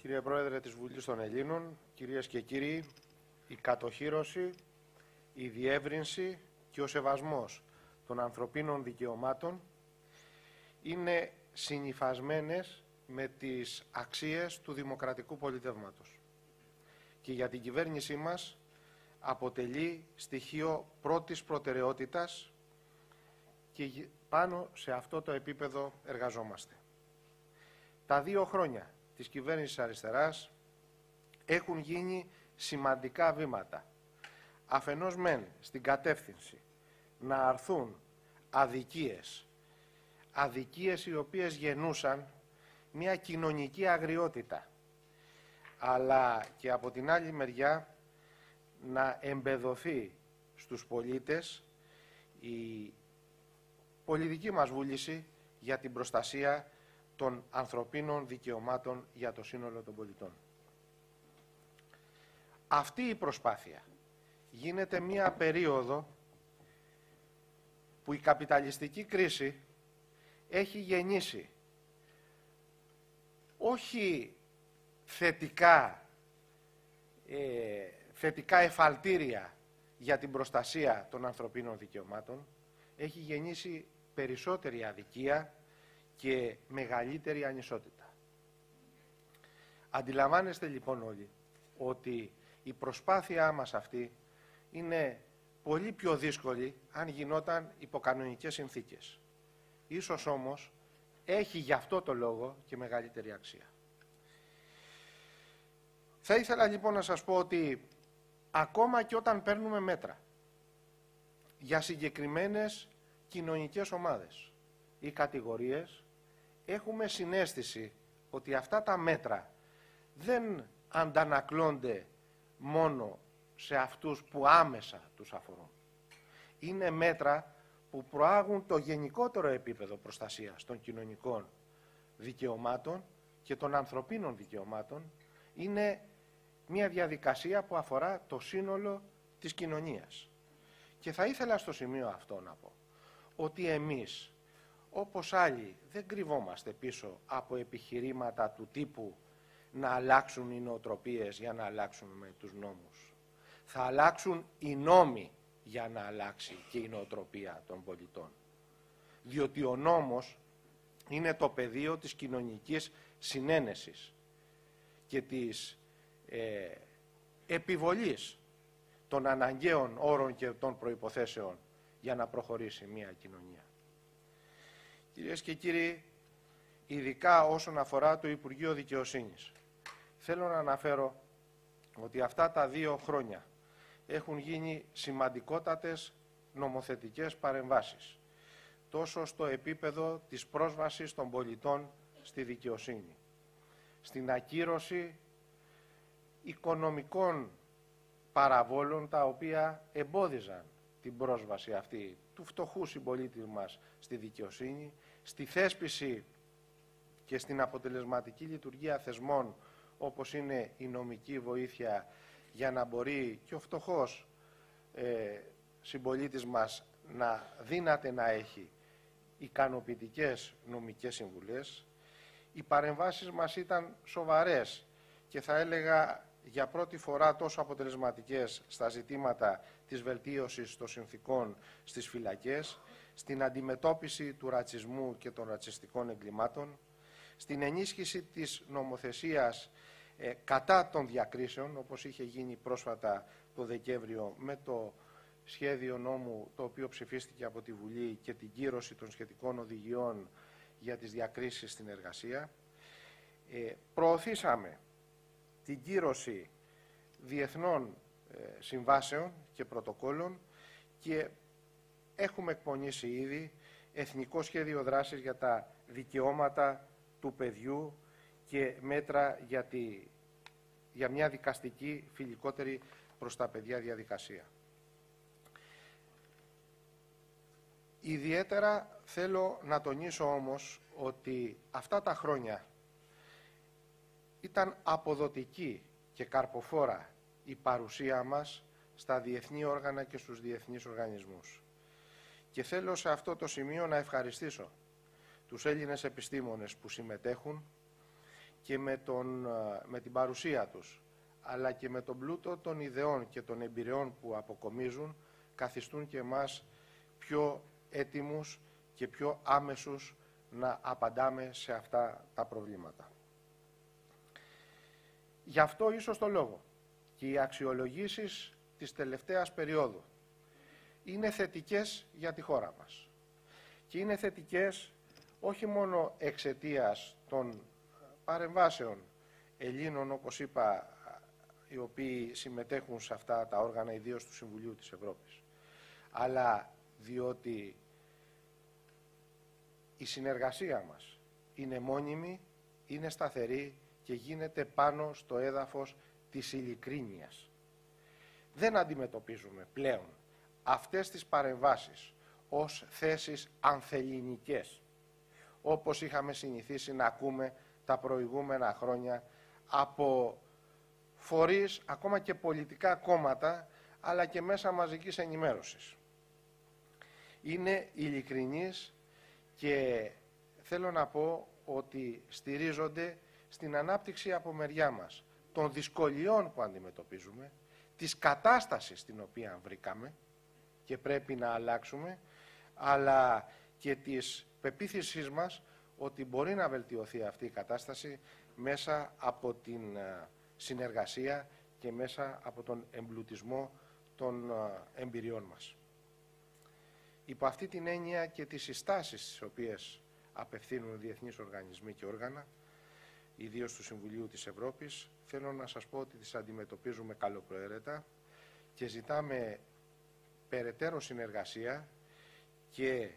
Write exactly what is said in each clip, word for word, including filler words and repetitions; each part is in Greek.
Κύριε Πρόεδρε της Βουλής των Ελλήνων, κυρίες και κύριοι, η κατοχύρωση, η διεύρυνση και ο σεβασμός των ανθρωπίνων δικαιωμάτων είναι συνυφασμένες με τις αξίες του δημοκρατικού πολιτεύματος. Και για την κυβέρνησή μας αποτελεί στοιχείο πρώτης προτεραιότητας και πάνω σε αυτό το επίπεδο εργαζόμαστε. Τα δύο χρόνια της κυβέρνησης αριστεράς έχουν γίνει σημαντικά βήματα. Αφενός μεν στην κατεύθυνση να αρθούν αδικίες, αδικίες οι οποίες γεννούσαν μια κοινωνική αγριότητα, αλλά και από την άλλη μεριά να εμπεδοθεί στους πολίτες η πολιτική μας βούληση για την προστασία των ανθρωπίνων δικαιωμάτων για το σύνολο των πολιτών. Αυτή η προσπάθεια γίνεται μία περίοδο που η καπιταλιστική κρίση έχει γεννήσει όχι θετικά, ε, θετικά εφαλτήρια για την προστασία των ανθρωπίνων δικαιωμάτων, έχει γεννήσει περισσότερη αδικία και μεγαλύτερη ανισότητα. Αντιλαμβάνεστε λοιπόν όλοι ότι η προσπάθειά μας αυτή είναι πολύ πιο δύσκολη αν γινόταν υπό κανονικές συνθήκες. Ίσως όμως έχει γι' αυτό το λόγο και μεγαλύτερη αξία. Θα ήθελα λοιπόν να σας πω ότι ακόμα και όταν παίρνουμε μέτρα για συγκεκριμένες κοινωνικές ομάδες ή κατηγορίες, έχουμε συναίσθηση ότι αυτά τα μέτρα δεν αντανακλώνται μόνο σε αυτούς που άμεσα τους αφορούν. Είναι μέτρα που προάγουν το γενικότερο επίπεδο προστασίας των κοινωνικών δικαιωμάτων και των ανθρωπίνων δικαιωμάτων. Είναι μια διαδικασία που αφορά το σύνολο της κοινωνίας. Και θα ήθελα στο σημείο αυτό να πω ότι εμείς, όπως άλλοι, δεν κρυβόμαστε πίσω από επιχειρήματα του τύπου να αλλάξουν οι νοοτροπίες για να αλλάξουν με τους νόμους. Θα αλλάξουν οι νόμοι για να αλλάξει και η νοοτροπία των πολιτών. Διότι ο νόμος είναι το πεδίο της κοινωνικής συνένεσης και της ε, επιβολής των αναγκαίων όρων και των προϋποθέσεων για να προχωρήσει μια κοινωνία. Κυρίες και κύριοι, ειδικά όσον αφορά το Υπουργείο Δικαιοσύνης, θέλω να αναφέρω ότι αυτά τα δύο χρόνια έχουν γίνει σημαντικότατες νομοθετικές παρεμβάσεις, τόσο στο επίπεδο της πρόσβασης των πολιτών στη δικαιοσύνη, στην ακύρωση οικονομικών παραβόλων τα οποία εμπόδιζαν την πρόσβαση αυτή του φτωχού συμπολίτη μας στη δικαιοσύνη, στη θέσπιση και στην αποτελεσματική λειτουργία θεσμών όπως είναι η νομική βοήθεια για να μπορεί και ο φτωχός ε, συμπολίτης μας να δύναται να έχει ικανοποιητικές νομικές συμβουλές. Οι παρεμβάσεις μας ήταν σοβαρές και θα έλεγα για πρώτη φορά τόσο αποτελεσματικές στα ζητήματα της βελτίωσης των συνθηκών στις φυλακές, στην αντιμετώπιση του ρατσισμού και των ρατσιστικών εγκλημάτων, στην ενίσχυση της νομοθεσίας ε, κατά των διακρίσεων, όπως είχε γίνει πρόσφατα το Δεκέμβριο με το σχέδιο νόμου το οποίο ψηφίστηκε από τη Βουλή και την κύρωση των σχετικών οδηγιών για τις διακρίσεις στην εργασία. Ε, προωθήσαμε την κύρωση διεθνών ε, συμβάσεων και πρωτοκόλων και έχουμε εκπονήσει ήδη εθνικό σχέδιο δράσης για τα δικαιώματα του παιδιού και μέτρα για, τη, για μια δικαστική φιλικότερη προς τα παιδιά διαδικασία. Ιδιαίτερα θέλω να τονίσω όμως ότι αυτά τα χρόνια ήταν αποδοτική και καρποφόρα η παρουσία μας στα διεθνή όργανα και στους διεθνείς οργανισμούς. Και θέλω σε αυτό το σημείο να ευχαριστήσω τους Έλληνες επιστήμονες που συμμετέχουν και με, τον, με την παρουσία τους, αλλά και με τον πλούτο των ιδεών και των εμπειριών που αποκομίζουν, καθιστούν και εμάς πιο έτοιμους και πιο άμεσους να απαντάμε σε αυτά τα προβλήματα. Γι' αυτό ίσως το λόγο και οι αξιολογήσεις της τελευταίας περίοδου είναι θετικές για τη χώρα μας. Και είναι θετικές όχι μόνο εξαιτίας των παρεμβάσεων Ελλήνων, όπως είπα, οι οποίοι συμμετέχουν σε αυτά τα όργανα, ιδίως του Συμβουλίου της Ευρώπης, αλλά διότι η συνεργασία μας είναι μόνιμη, είναι σταθερή και γίνεται πάνω στο έδαφος της ειλικρίνειας. Δεν αντιμετωπίζουμε πλέον αυτές τις παρεμβάσεις ως θέσεις ανθελληνικές, όπως είχαμε συνηθίσει να ακούμε τα προηγούμενα χρόνια από φορείς, ακόμα και πολιτικά κόμματα, αλλά και μέσα μαζικής ενημέρωσης. Είναι ειλικρινείς και θέλω να πω ότι στηρίζονται στην ανάπτυξη από μεριά μας των δυσκολιών που αντιμετωπίζουμε, της κατάστασης στην οποία βρήκαμε και πρέπει να αλλάξουμε, αλλά και της πεποίθησής μας ότι μπορεί να βελτιωθεί αυτή η κατάσταση μέσα από την συνεργασία και μέσα από τον εμπλουτισμό των εμπειριών μας. Υπό αυτή την έννοια και τις συστάσεις τις οποίες απευθύνουν διεθνείς οργανισμοί και όργανα, ιδίως του Συμβουλίου της Ευρώπης, θέλω να σας πω ότι τις αντιμετωπίζουμε καλοπροαίρετα και ζητάμε περαιτέρω συνεργασία και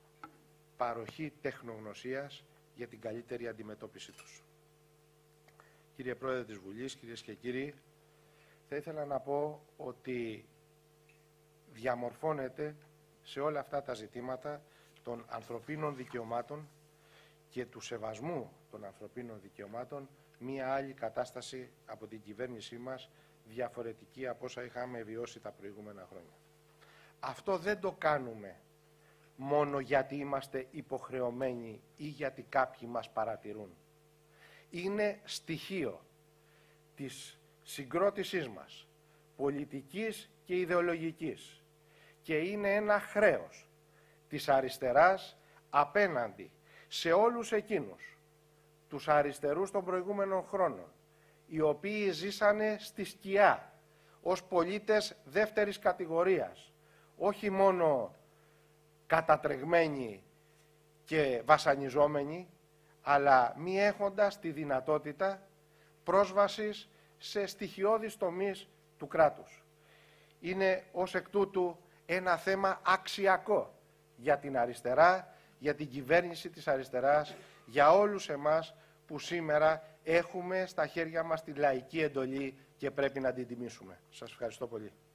παροχή τεχνογνωσίας για την καλύτερη αντιμετώπιση τους. Κύριε Πρόεδρε της Βουλής, κυρίες και κύριοι, θα ήθελα να πω ότι διαμορφώνεται σε όλα αυτά τα ζητήματα των ανθρωπίνων δικαιωμάτων και του σεβασμού των ανθρωπίνων δικαιωμάτων μία άλλη κατάσταση από την κυβέρνησή μας, διαφορετική από όσα είχαμε βιώσει τα προηγούμενα χρόνια. Αυτό δεν το κάνουμε μόνο γιατί είμαστε υποχρεωμένοι ή γιατί κάποιοι μας παρατηρούν. Είναι στοιχείο της συγκρότησής μας, πολιτικής και ιδεολογικής, και είναι ένα χρέος της αριστεράς απέναντι σε όλους εκείνους τους αριστερούς των προηγούμενων χρόνων, οι οποίοι ζήσανε στη σκιά ως πολίτες δεύτερης κατηγορίας, όχι μόνο κατατρεγμένοι και βασανιζόμενοι, αλλά μη έχοντας τη δυνατότητα πρόσβασης σε στοιχειώδεις τομείς του κράτους. Είναι ως εκ τούτου ένα θέμα αξιακό για την αριστερά, για την κυβέρνηση της αριστεράς, για όλους εμάς που σήμερα έχουμε στα χέρια μας τη λαϊκή εντολή και πρέπει να την τιμήσουμε. Σας ευχαριστώ πολύ.